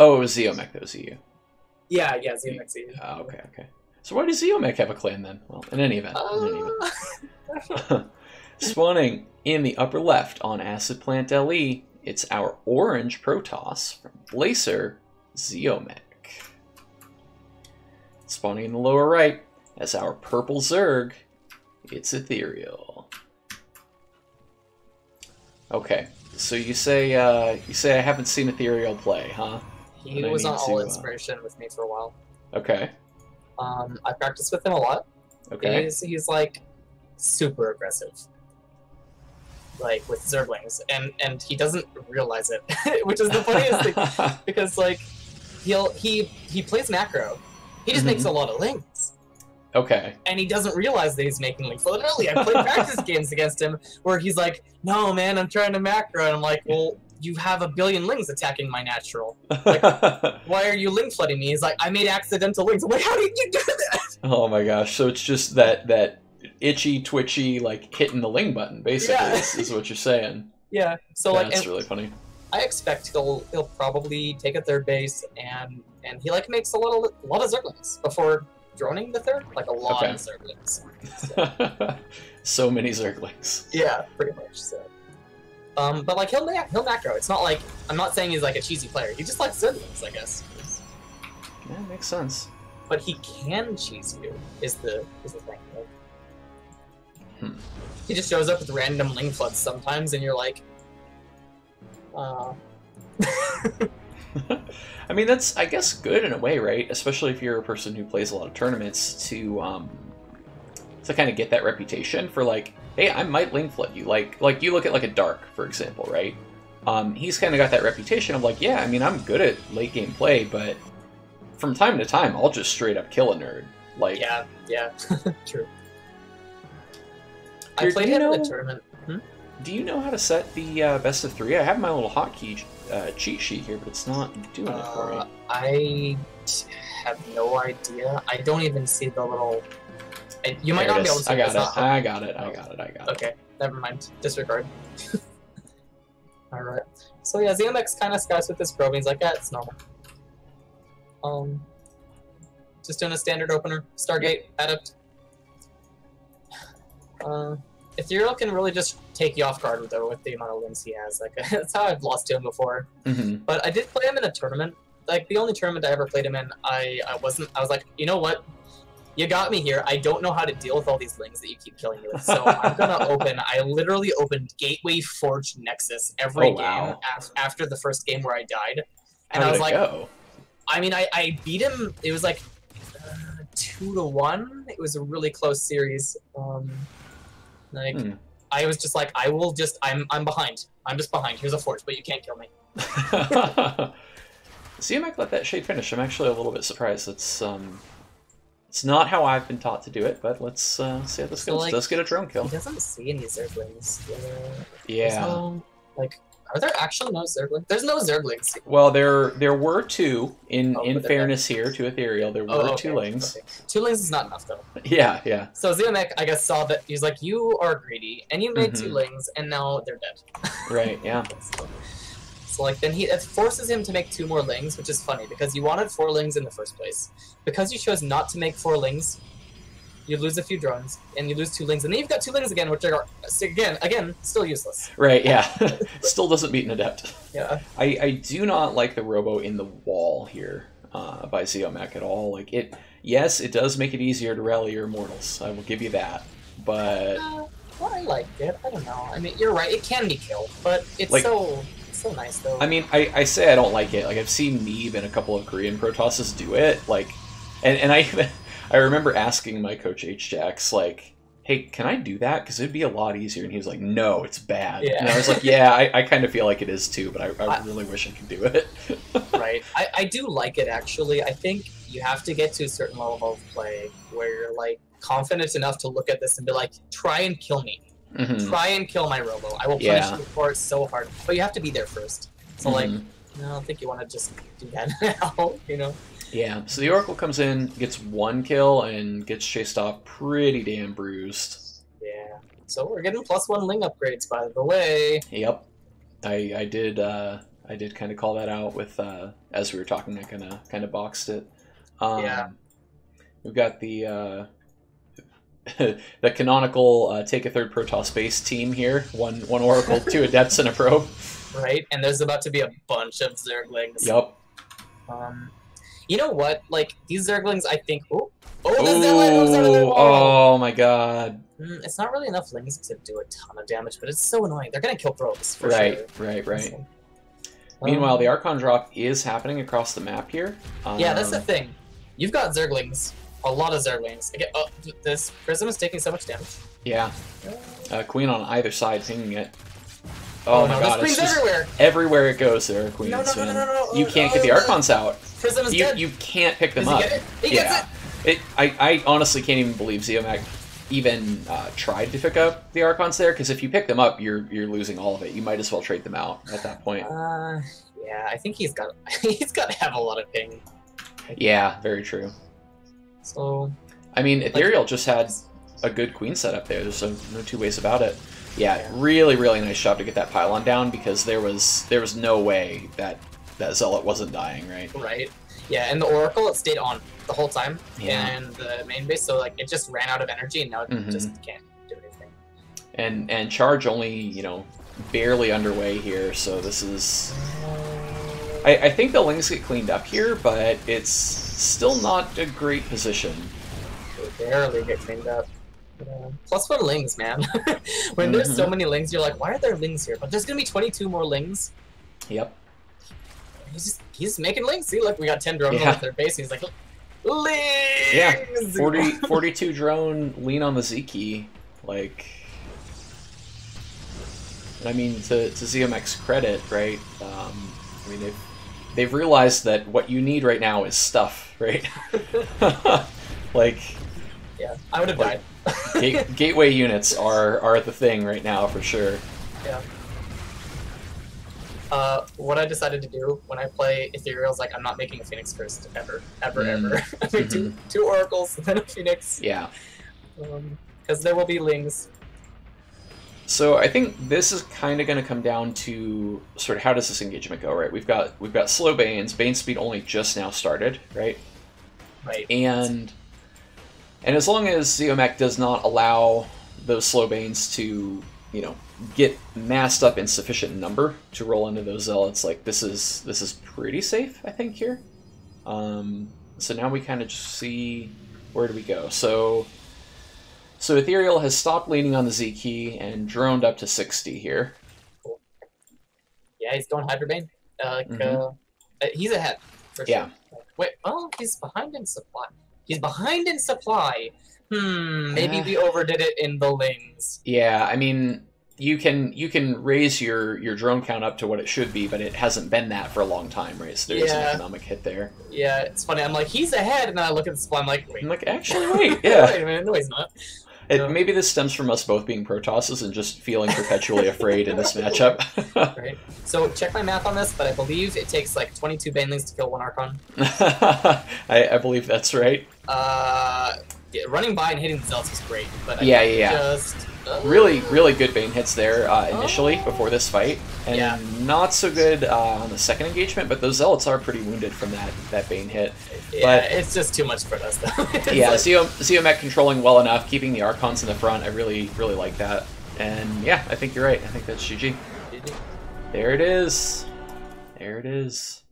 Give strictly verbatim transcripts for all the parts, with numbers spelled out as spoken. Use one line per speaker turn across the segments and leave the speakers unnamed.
Oh, it was Zeomech that was E U.
Yeah, yeah, Zeomech.
Oh, okay, okay. So why does Zeomech have a clan then? Well, in any event.
Uh...
In any event. Spawning in the upper left on Acid Plant L E, it's our orange Protoss from Blacer Zeomech. Spawning in the lower right as our purple Zerg, it's Ethereal. Okay, so you say uh, you say I haven't seen Ethereal play, huh?
He was on All Inspiration uh... with me for a while.
Okay.
Um, I practiced with him a lot.
Okay.
He's, he's like super aggressive, like with Zerglings, and and he doesn't realize it, which is the funniest thing because like he'll he he plays macro, he just mm-hmm. makes a lot of lings.
Okay.
And he doesn't realize that he's making lings. So literally, I played practice games against him where he's like, "No, man, I'm trying to macro," and I'm like, "Well, you have a billion lings attacking my natural. Like, why are you ling flooding me?" He's like, "I made accidental lings." I'm like, "How did you do that?"
Oh my gosh! So it's just that that itchy, twitchy, like hitting the ling button, basically, yeah. is, is what you're saying.
Yeah. So
yeah,
like,
that's really funny.
I expect he'll he'll probably take a third base, and and he like makes a lot of a lot of Zerglings before droning the third, like a lot
okay.
of Zerglings. So.
So many Zerglings.
Yeah, pretty much. So. Um, but like he'll he'll macro. It's not like I'm not saying he's like a cheesy player. He just likes Zerglings, I guess.
Yeah, makes sense.
But he can cheese you. Is the is the thing. Like, hmm. He just shows up with random ling floods sometimes, and you're like, uh.
I mean, that's I guess good in a way, right? Especially if you're a person who plays a lot of tournaments, to um, to kind of get that reputation for like, hey, I might ling flood you. Like, like you look at like a Dark, for example, right? Um, he's kind of got that reputation of like, yeah, I mean, I'm good at late game play, but from time to time, I'll just straight up kill a nerd. Like,
yeah, yeah, true. I played him in a tournament. Hmm?
Do you know how to set the uh, best of three? I have my little hotkey uh, cheat sheet here, but it's not doing it for
uh,
me.
I have no idea. I don't even see the little. I, you might
there
not be able to see
I got
it.
it. I got it. I got it. I got it.
Okay, never mind. Disregard. All right. So yeah, Zeomech kind of scouts with this probing. He's like, yeah, it's normal. Um, just doing a standard opener. Stargate, Adept. Uh, Ethereal can really just take you off guard though with the amount of limbs he has. Like that's how I've lost to him before.
Mm-hmm.
But I did play him in a tournament. Like the only tournament I ever played him in, I I wasn't. I was like, you know what? You got me here. I don't know how to deal with all these lings that you keep killing me with. So I'm gonna open. I literally opened Gateway Forge Nexus every
oh, wow.
game af after the first game where I died, and
how
I was
did
like,
it go?
I mean, I I beat him. It was like uh, two to one. It was a really close series. Um, like. Hmm. I was just like, I will just, I'm I'm behind. I'm just behind. Here's a forge, but you can't kill me.
Zeomech let that shade finish. I'm actually a little bit surprised. It's um, it's not how I've been taught to do it, but let's uh, see how this
so
goes.
Like,
Does get a drone kill.
He doesn't see any Zerglings. Uh,
yeah.
No, like, are there actually no Zerglings? There's no Zerglings.
Well, there there were two. In
oh,
in fairness here to Ethereal, there were
oh, okay,
two lings.
Okay. Two lings is not enough though.
Yeah, yeah.
So Zeomech, I guess, saw that he's like, you are greedy, and you made mm-hmm. two lings, and now they're dead.
Right. Yeah.
so, so like then he it forces him to make two more lings, which is funny because you wanted four lings in the first place. Because you chose not to make four lings, you lose a few drones, and you lose two lings, and then you've got two lings again, which are again, again, still useless.
Right? Yeah. Still doesn't beat an adept.
Yeah.
I I do not like the robo in the wall here uh, by Zeomech at all. Like it. Yes, it does make it easier to rally your immortals. I will give you that. But
uh, well, I like it. I don't know. I mean, you're right. It can be killed, but it's
like,
so it's so nice though.
I mean, I I say I don't like it. Like I've seen Neve and a couple of Korean Protosses do it. Like, and and I. I remember asking my coach H-Jax, like, hey, can I do that? Because it'd be a lot easier. And he was like, no, it's bad.
Yeah.
And I was like, yeah, I, I kind of feel like it is too, but I, I, I really wish I could do it.
Right. I, I do like it, actually. I think you have to get to a certain level of play where you're, like, confident enough to look at this and be like, try and kill me. Mm-hmm. Try and kill my robo. I will punish
yeah.
you for it so hard. But you have to be there first. So, mm-hmm. like, I don't think you want to just do that now, you know?
Yeah, so the Oracle comes in, gets one kill, and gets chased off pretty damn bruised.
Yeah. So we're getting plus one ling upgrades, by the way.
Yep. I I did uh, I did kind of call that out with uh, as we were talking. I kind of kind of boxed it. Um,
Yeah.
We've got the uh, the canonical uh, take a third Protoss base team here. One one Oracle, two Adepts, and a Probe.
Right, and there's about to be a bunch of Zerglings.
Yep.
Um, you know what? Like these Zerglings, I think. Oh, oh, the Zealot moves out of their
Oh,
wall.
oh my god.
Mm, it's not really enough Lings to do a ton of damage, but it's so annoying. They're gonna kill Probes for
Right,
sure.
right, right.
So,
Meanwhile,
um,
the Archon drop is happening across the map here. Um,
yeah, that's the thing. You've got Zerglings, a lot of Zerglings. Again, oh, this Prism is taking so much damage.
Yeah. Uh, Queen on either side pinging it. Oh,
Oh,
my
no,
god,
there's
it's
queens
just
everywhere.
everywhere it goes there are queens.
No, no, no,
man.
no, no, no.
You
Oh,
can't
no,
get the
no.
Archons out.
Prism is
You
dead.
you can't pick them
Does he
up.
get it? He
yeah.
gets
It, I, I honestly can't even believe Zeomac even uh, tried to pick up the Archons there, because if you pick them up, you're you're losing all of it. You might as well trade them out at that point.
Uh, yeah, I think he's got he's got to have a lot of ping.
Yeah, very true.
So
I mean, Ethereal just had a good queen setup there. There's no, no two ways about it. Yeah,
Yeah.
really, really nice job to get that pylon down, because there was there was no way that that Zealot wasn't dying, right?
right, yeah, and the Oracle it stayed on the whole time,
Yeah.
and the main base, so like it just ran out of energy, and now it
Mhm.
just can't do anything.
And and charge only, you know, barely underway here, so this is. I, I think the Lings get cleaned up here, but it's still not a great position.
They barely get cleaned up. Yeah. Plus one Lings, man. When there's so
Mhm.
many Lings, you're like, why are there Lings here? But there's gonna be twenty-two more Lings.
Yep.
He's just he's making Lings. See, look, we got ten drones
Yeah.
on their base. And he's like, Lings.
Yeah, forty, forty-two drone lean on the Z key, like. I mean, to to Zeomec's credit, right? Um, I mean, they've they've realized that what you need right now is stuff, right? Like,
Yeah, I would have
Like-
died.
gate, gateway units are are the thing right now for sure.
Yeah. Uh, what I decided to do when I play Ethereal is like I'm not making a Phoenix first ever, ever,
Mm.
ever. I make two, two Oracles and then a Phoenix,
Yeah.
because there will be Lings.
So I think this is kind of going to come down to sort of how does this engagement go, right? We've got we've got slow Banes. Bane speed only just now started, right?
Right.
And and as long as Zeomec does not allow those slow Banes to, you know, get massed up in sufficient number to roll into those zealots, like this is this is pretty safe, I think, here. Um, so now we kind of just see where do we go. So so Ethereal has stopped leaning on the Z key and droned up to sixty here.
Yeah, he's going Hydra Uh, like,
Mhm.
uh, uh, he's ahead for
Yeah.
sure. Wait, oh, he's behind in supply. He's behind in supply. Hmm, maybe
Uh.
we overdid it in the Lings.
Yeah, I mean, you can you can raise your your drone count up to what it should be, but it hasn't been that for a long time, right? So there's an
Yeah.
economic hit there.
Yeah, it's funny. I'm like, he's ahead, and then I look at the supply. I'm like, wait,
I'm like, actually, wait, yeah.
wait a minute, no, he's not.
It,
No.
maybe this stems from us both being Protosses and just feeling perpetually afraid in this matchup.
Right. So check my math on this, but I believe it takes like twenty-two Banelings to kill one Archon.
I, I believe that's right.
Uh, yeah, running by and hitting the Zealots is great, but I
Yeah, yeah, yeah.
just uh,
Really, really good Bane hits there uh, initially before this fight, and
Yeah.
not so good uh, on the second engagement. But those Zealots are pretty wounded from that that Bane hit.
Yeah,
but-
it's just too much for us though. It's
Yeah,
like-
Zeo Zeomech controlling well enough, keeping the Archons in the front. I really, really like that. And yeah, I think you're right. I think that's G G. There it is. There it is.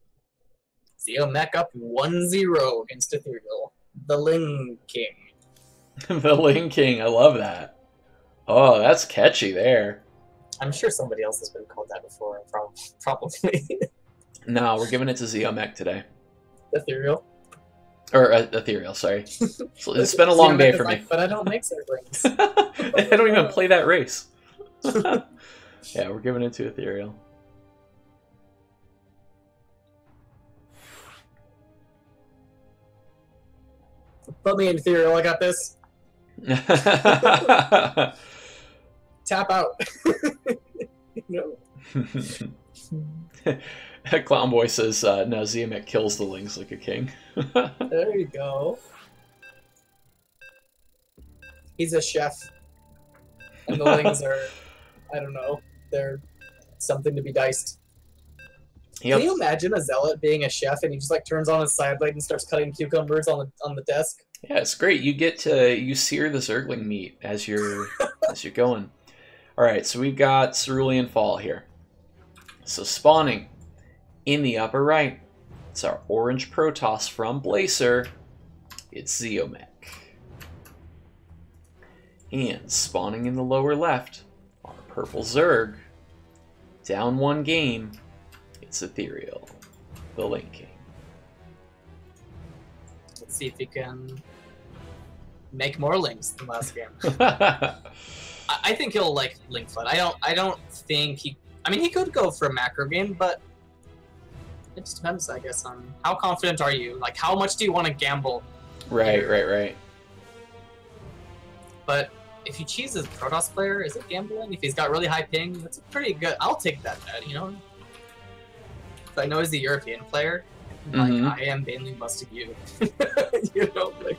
Zeo Mech up one zero against Ethereal. The Ling King.
The Ling King. I love that. Oh, that's catchy there.
I'm sure somebody else has been called that before. prob- Probably.
No, we're giving it to Zeomech today.
Ethereal.
Or uh, Ethereal, sorry. So it's been a long
Zeo
day
Mech
for
is
me.
like, but I don't make Zerglings.
I don't even play that race. Yeah, we're giving it to Ethereal.
Put me in Ethereal, I got this. Tap out. No.
Clown Boy says, uh, no, Zeomech kills the Lings like a king.
There you go. He's a chef. And the Lings are, I don't know, they're something to be diced.
Yep.
Can you imagine a zealot being a chef and he just like turns on his side blade and starts cutting cucumbers on the on the desk?
Yeah, it's great. You get to you sear the Zergling meat as you're as you're going. All right, so we've got Cerulean Fall here. So spawning in the upper right, it's our orange Protoss from Blacer. It's Zeomech. And spawning in the lower left, our purple Zerg. Down one game, it's Ethereal, the Link King.
Let's see if he can make more links than last game. I, I think he'll like link flood. I don't. I don't think he. I mean, he could go for a macro game, but it just depends, I guess, on how confident are you. Like, how much do you want to gamble?
Right,
here?
right, right.
But if he chooses Protoss player, is it gambling? If he's got really high ping, that's pretty good. I'll take that bet, you know? But I know he's the European player. Like,
Mhm.
I am mainly busting you. You know? Like,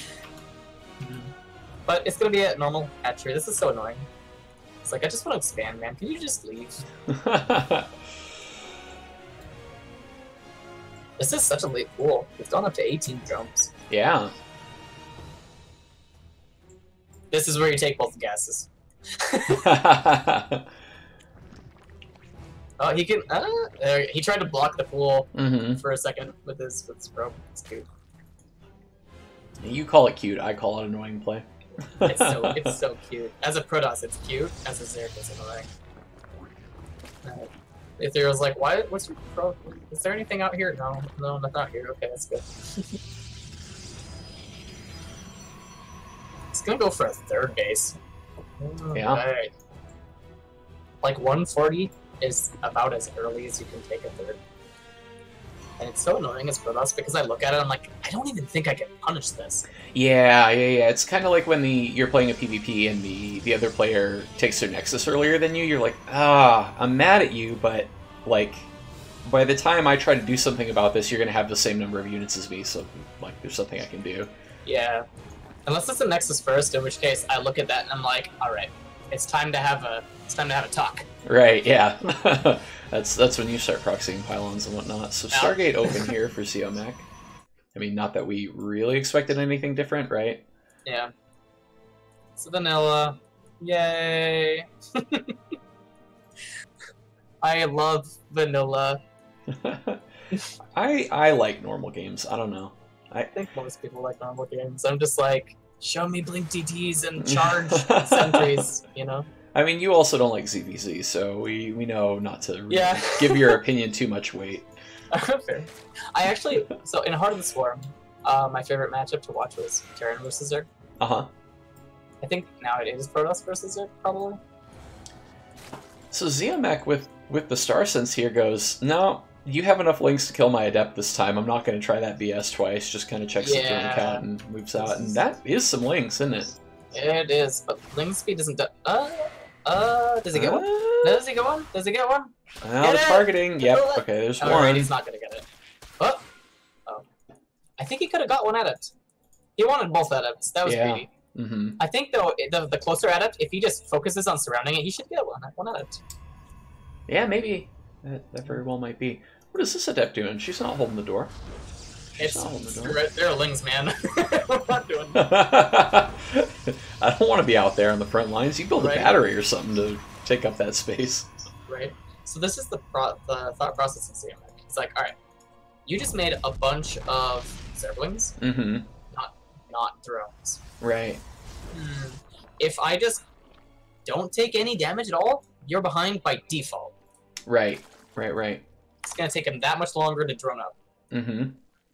but it's going to be a normal hatchery. This is so annoying. It's like, I just want to expand, man. Can you just leave? This is such a late pool. We've gone up to eighteen jumps.
Yeah.
This is where you take both the gases. Oh, he can. Uh, there, he tried to block the pool
Mm-hmm.
for a second with his with his probe. It's cute.
You call it cute. I call it annoying play.
It's so it's so cute. As a Protoss, it's cute. As a Zerg, it's annoying. Uh, Ethereal's like, why? What's your probe? Is there anything out here? No, no, not out here. Okay, that's good. It's gonna go for a third base.
Yeah.
Alright. Like one forty is about as early as you can take a third. And it's so annoying as Protoss because I look at it, I'm like, I don't even think I can punish this.
Yeah, yeah, yeah. It's kind of like when the you're playing a PvP and the the other player takes their Nexus earlier than you. You're like, ah, I'm mad at you, but like, by the time I try to do something about this, you're gonna have the same number of units as me. So like, there's something I can do.
Yeah. Unless it's a Nexus first, in which case I look at that and I'm like, all right, it's time to have a it's time to have a talk.
Right. Yeah. that's that's when you start proxying pylons and whatnot. So Stargate open here for Zeomech. I mean, not that we really expected anything different, right?
Yeah. So vanilla, yay! I love vanilla.
I I like normal games. I don't know.
I think most people like normal games. I'm just like, show me blink D Ts and charge sentries, you know?
I mean, you also don't like Z V Z, so we, we know not to really
Yeah.
give your opinion too much weight.
Fair. I actually, so in Heart of the Swarm, uh, my favorite matchup to watch was Terran versus Zerg.
Uh-huh.
I think now it is Protoss versus Zerg, probably.
So Zeomech with, with the Star Sense here goes, no, you have enough links to kill my Adept this time. I'm not going to try that B S twice. Just kind of checks the
Yeah.
drone count and moves out. And that is some links, isn't it?
It is, but link speed doesn't do- uh, uh, does he get one?
Uh,
Does he get one? Does he get one?
well,
Get
the
it!
targeting. Yep.
Control it!
Okay, there's
Alright,
one.
he's not gonna get it. Oh. Oh. I think he could have got one Adept. He wanted both Adepts. That was
Yeah.
greedy.
Mm-hmm.
I think, though, the, the closer Adept, if he just focuses on surrounding it, he should get one, one Adept.
Yeah, maybe. That, that very well might be. What is this Adept doing? She's not holding the door. She's
It's,
not holding the door.
they're, they're lings, man. I'm not doing
I don't want to be out there on the front lines. You build a
Right.
battery or something to take up that space.
Right? So this is the, pro the thought process of Zeomech. It's like, alright, you just made a bunch of Zerglings,
Mm-hmm.
not drones.
Right.
Hmm. If I just don't take any damage at all, you're behind by default.
Right. Right, right.
It's gonna take him that much longer to drone up.
Mm-hmm.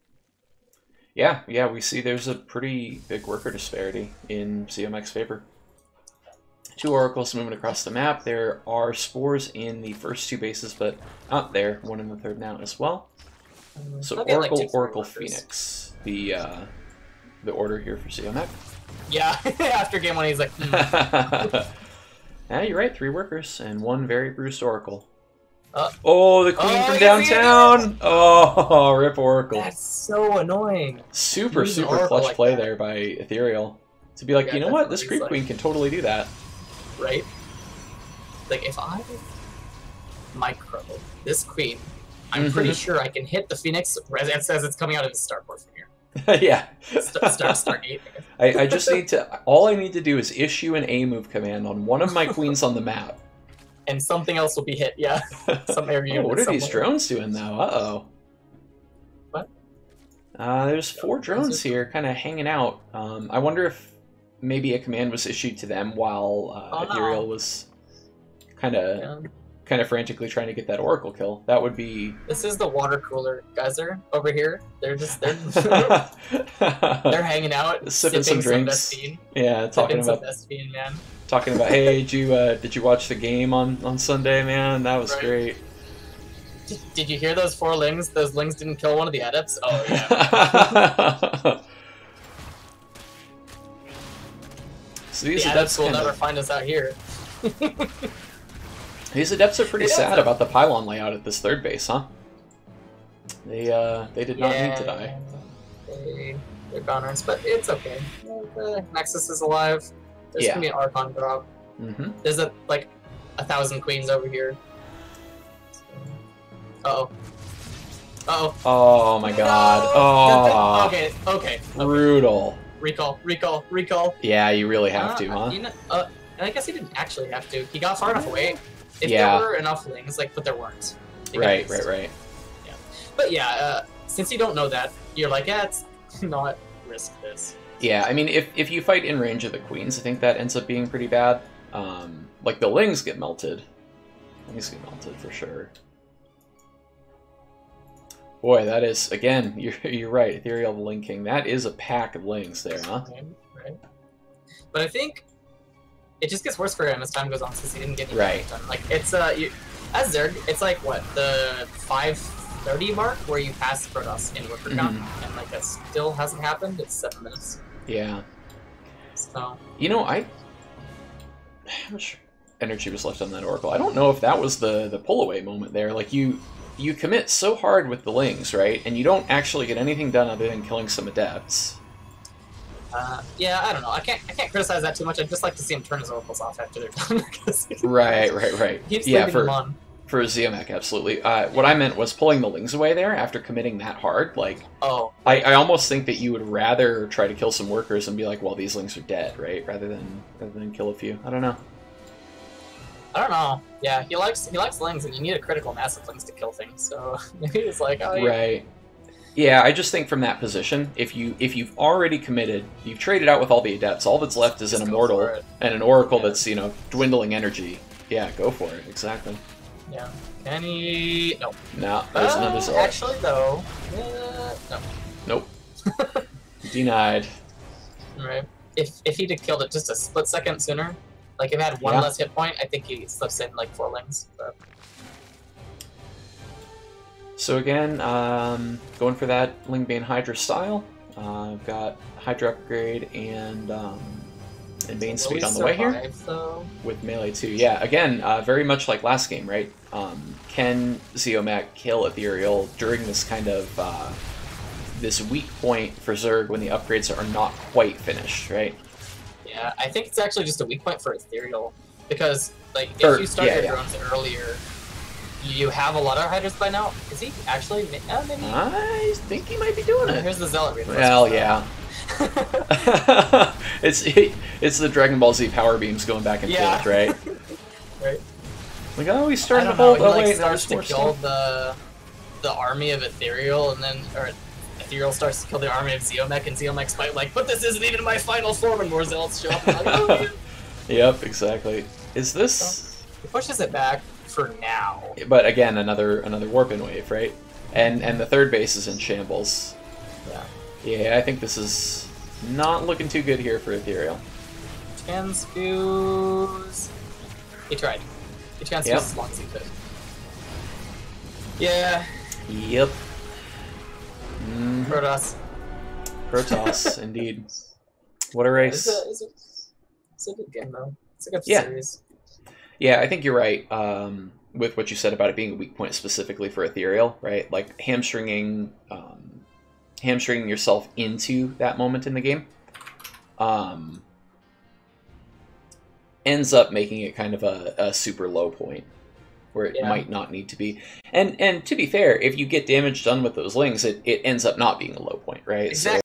Yeah, yeah, we see there's a pretty big worker disparity in Zeomech's favor. Two oracles moving across the map. There are spores in the first two bases, but not there. One in the third now as well. So
I'll get, like,
Oracle,
two, three
Oracle,
workers.
Phoenix. The uh, the order here for Zeomech.
Yeah, after game one, he's like, hmm.
Yeah, you're right. Three workers and one very bruised Oracle.
Uh,
oh, the queen
oh,
from
yes, he
downtown! Oh, rip Oracle.
That's so annoying.
Super,
Use an
super
Oracle
clutch
like
play
that.
there by Ethereal. To be like,
Yeah,
you know
that's
what?
what
This
he's
creep
like.
queen can totally do that.
Right? Like, if I micro this queen, I'm pretty
Mhm.
sure I can hit the Phoenix as it says it's coming out of the starport from here.
Yeah.
Start, start Stargate.
I, I just need to. All I need to do is issue an A move command on one of my queens on the map.
And something else will be hit, yeah. Some area.
Oh, what are these
somewhere.
drones doing though? Uh oh.
What?
Uh, there's four drones here, kind of hanging out. Um, I wonder if maybe a command was issued to them while uh,
Oh, no.
Ethereal was kind of
Yeah.
kind of frantically trying to get that Oracle kill. That would be.
This is the water cooler geyser over here. They're just they're they're hanging out,
Sipping some drinks.
Vespine.
Yeah, talking
Sipping
about
some Vespine, man.
talking about. Hey, did you uh, did you watch the game on on Sunday, man? That was
Right.
great.
Did, did you hear those four lings? Those lings didn't kill one of the adepts. Oh yeah.
So these
The
adepts
adepts will
kinda-
never find us out here.
These adepts are pretty
Yeah,
sad
so-
about the pylon layout at this third base, huh? They uh they did not need to die.
They, they're goners, but it's okay. Uh, Nexus is alive. There's
Yeah.
gonna be an Archon drop.
Mm-hmm.
There's a like a thousand queens over here. Uh oh. Uh oh.
Oh my god. Oh,
Okay, okay. okay.
brutal.
Recall, recall, recall.
Yeah, you really have
Uh,
to, huh?
You know, uh, and I guess he didn't actually have to. He got far enough away. If
Yeah.
there were enough lings, like, but there weren't. They got
Right,
missed.
right, right.
But yeah, uh, since you don't know that, you're like, yeah, it's not risk this.
Yeah, I mean, if if you fight in range of the queens, I think that ends up being pretty bad. Um, like the lings get melted. Lings get melted for sure. Boy, that is again. You're you're right. Ethereal linking. That is a pack of lings there, huh?
Right, right. But I think it just gets worse for him as time goes on since he didn't get any
Right.
damage done. Like it's uh, you, as Zerg, it's like what the five thirty mark where you pass Protoss in worker count,
Mhm.
and like that still hasn't happened. It's seven minutes.
Yeah.
So
You know, I how much energy was left on that Oracle? I don't know if that was the the pull away moment there. Like you you commit so hard with the lings, right? And you don't actually get anything done other than killing some adepts.
uh, yeah, I don't know. I can't I can't criticize that too much. I'd just like to see him turn his oracles off after they're done. because
Right, right, right.
he keeps
Yeah,
leaving
for
them on.
for Zeomek, absolutely. Uh, what I meant was pulling the lings away there after committing that hard. Like,
Oh,
I, I almost think that you would rather try to kill some workers and be like, well, these lings are dead, right? Rather than rather than kill a few. I don't know.
I don't know. Yeah, he likes he likes lings, and you need a critical mass of lings to kill things. So maybe it's like, oh, yeah.
Right. Yeah, I just think from that position, if you if you've already committed, you've traded out with all the adepts, all that's left is
Just
an
go
immortal
for it.
and an oracle
Yeah.
that's, you know, dwindling energy. Yeah, go for it. Exactly.
Yeah. Can he? No.
No, there's
Uh,
another Zealot.
Actually, though. Uh, no.
Nope. Denied.
Right. If if he'd have killed it just a split second sooner, like if it had one
Yeah.
less hit point, I think he slips in like four lings. But
So again, um, going for that Lingbane Hydra style. Uh, I've got Hydra upgrade and um, and Bane
will
speed
he
on the way here
survive, though?
with melee two. Yeah, again, uh, very much like last game, right? Um, can Zeomek kill Ethereal during this kind of uh, this weak point for Zerg when the upgrades are not quite finished, right?
Yeah, I think it's actually just a weak point for Ethereal because like if
Or-
you start
yeah,
your
yeah.
drones earlier, you have a lot of hydras by now. Is he actually? Uh, maybe.
I think he might be doing it.
Here's the zealot reinforcement.
Well, yeah. it's it's the Dragon Ball Z power beams going back and
Yeah.
forth, right?
Right.
Like, oh, he's
I
starting to
don't know.
bolt.
He
Oh,
like
wait,
starts
there's
to
more
kill
stuff.
the the army of Ethereal, and then or Ethereal starts to kill the army of Zeomek, and Zeomek's fight like, but this isn't even my final form, and more zealots show up. And I'm like, oh, yeah.
Yep, exactly. Is this?
He pushes it back for now.
But again, another another warping wave, right? And and the third base is in shambles.
Yeah.
Yeah, I think this is not looking too good here for Ethereal.
Transfuse. He tried. He transfused
Yep.
as long as he could. Yeah.
Yep. Mm,
Protoss.
Protoss, indeed. What a race.
It's a, it's, a, it's a good game though. It's a good
Yeah.
series.
Yeah, I think you're right um, with what you said about it being a weak point specifically for Ethereal, right? Like hamstringing, um, hamstringing yourself into that moment in the game um, ends up making it kind of a, a super low point. where it
Yeah.
might not need to be. And and to be fair, if you get damage done with those lings, it, it ends up not being a low point, right?
Exactly.